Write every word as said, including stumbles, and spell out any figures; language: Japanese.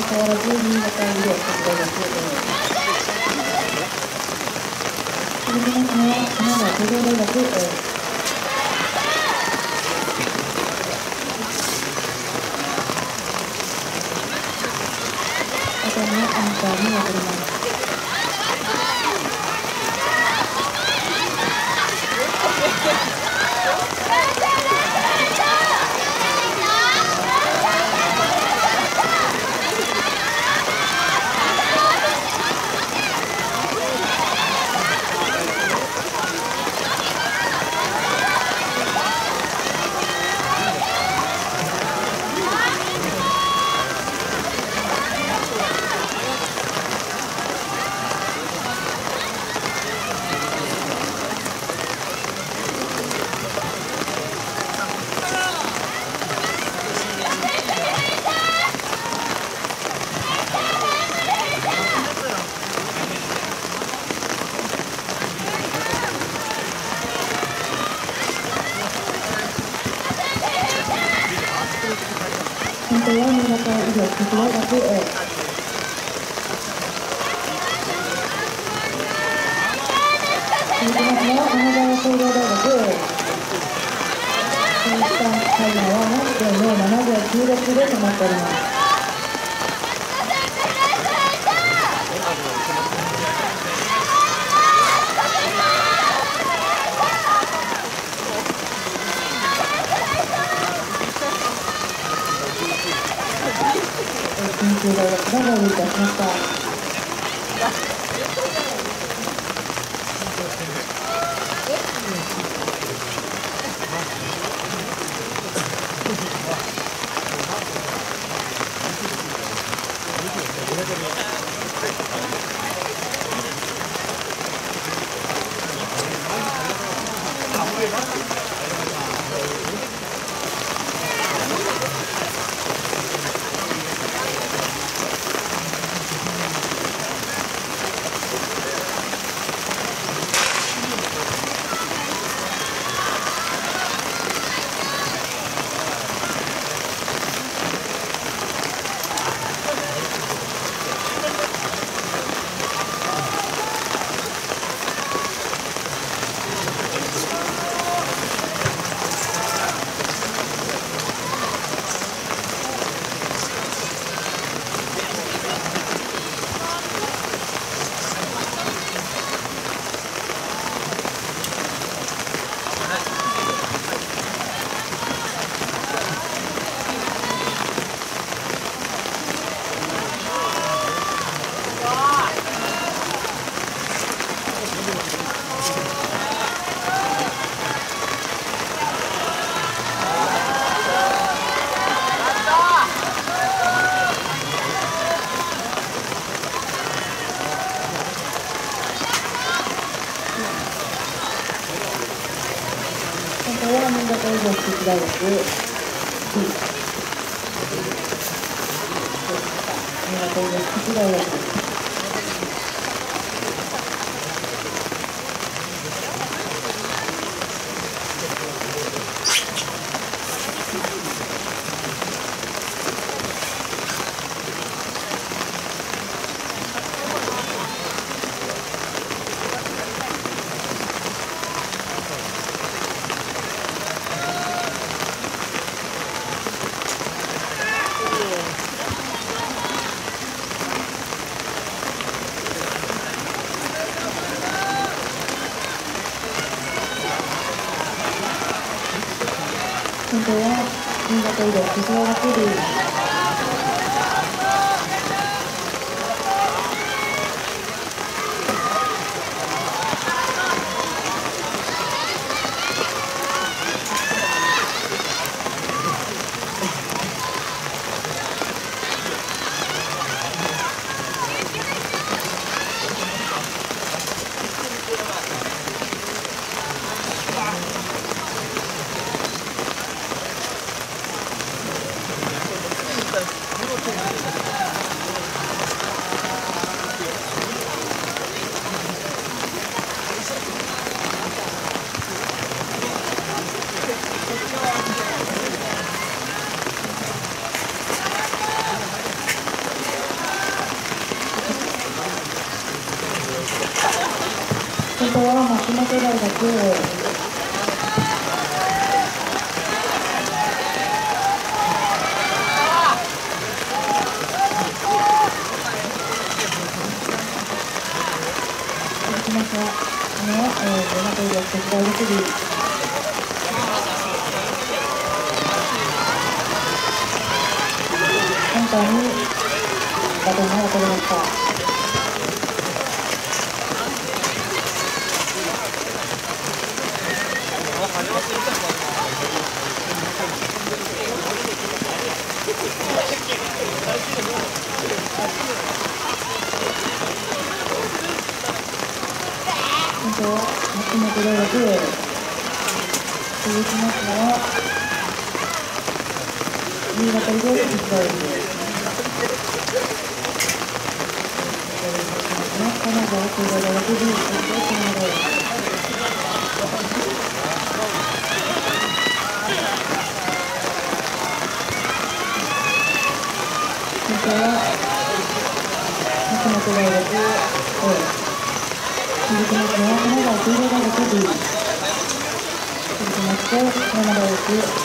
は変わらず新潟医療国大学続きますのは神奈川工業大学 A。アンカーに送ります。先手は新潟医療国大学 A。続きますのは神奈川工業大学 A。フィニッシュタイムはななてんゼロななびょうきゅうろくで止まっております。緊急大学がゴールいたしました。これは新潟医療福祉大学 B。新潟医療福祉大学です。先手は新潟医療福祉大学 B。 きますが、この、えー、ごまといろ、手伝いですり。今回にバトンが渡りました。先生は松本大学、続きますのは新潟医療医師大学、金沢工業大学ビール先生、金沢大学。先生は松本大学 A。続きますのは金沢工業大学 B。続きまして金沢大学。